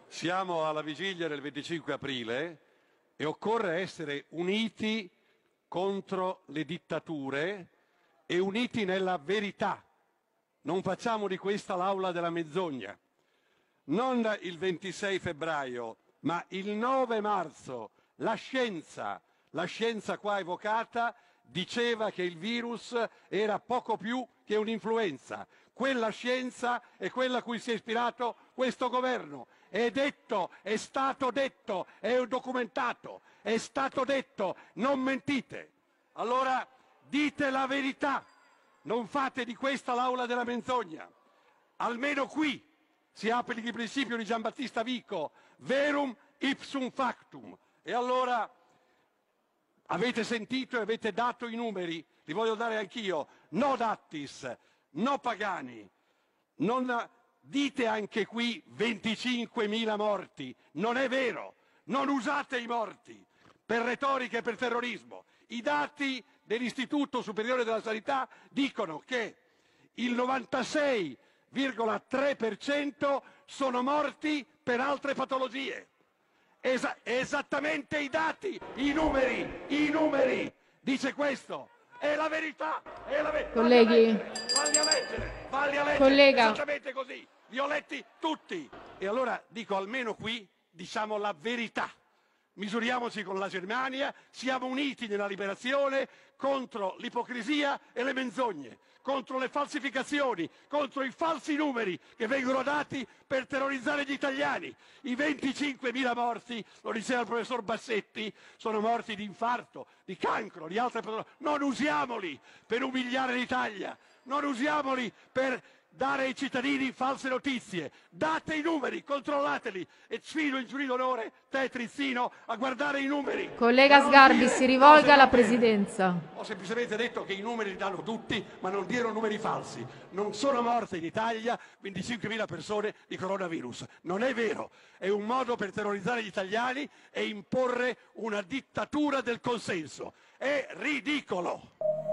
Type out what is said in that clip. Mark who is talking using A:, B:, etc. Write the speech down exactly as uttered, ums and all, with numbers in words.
A: Siamo alla vigilia del venticinque aprile e occorre essere uniti contro le dittature e uniti nella verità. Non facciamo di questa l'aula della menzogna. Non il ventisei febbraio, ma il nove marzo la scienza, la scienza qua evocata, diceva che il virus era poco più che un'influenza. Quella scienza è quella a cui si è ispirato questo governo. È detto, è stato detto, è documentato, è stato detto, non mentite. Allora dite la verità, non fate di questa l'aula della menzogna. Almeno qui si applica il principio di Giambattista Vico, verum ipsum factum. E allora avete sentito e avete dato i numeri, li voglio dare anch'io, no Dattis, no Pagani, non dite anche qui venticinquemila morti, non è vero, non usate i morti per retorica e per terrorismo. I dati dell'Istituto Superiore della Sanità dicono che il novantasei virgola tre per cento sono morti per altre patologie. Esa- esattamente i dati, i numeri, i numeri, dice questo. È la verità, è la verità.
B: Colleghi.
A: Valli a leggere, valli a leggere,
B: Collega.
A: esattamente così. Li ho letti tutti. E allora dico, almeno qui diciamo la verità. Misuriamoci con la Germania, siamo uniti nella liberazione contro l'ipocrisia e le menzogne, contro le falsificazioni, contro i falsi numeri che vengono dati per terrorizzare gli italiani. I venticinquemila morti, lo diceva il professor Bassetti, sono morti di infarto, di cancro, di altre patologie. Non usiamoli per umiliare l'Italia, non usiamoli per dare ai cittadini false notizie. Date i numeri, controllateli e sfido in giurì d'onore te Trizzino a guardare i numeri.
B: Collega Sgarbi, si rivolga alla Presidenza.
A: Ho semplicemente detto che i numeri li danno tutti, ma non diano numeri falsi. Non sono morte in Italia venticinquemila persone di coronavirus. Non è vero. È un modo per terrorizzare gli italiani e imporre una dittatura del consenso. È ridicolo.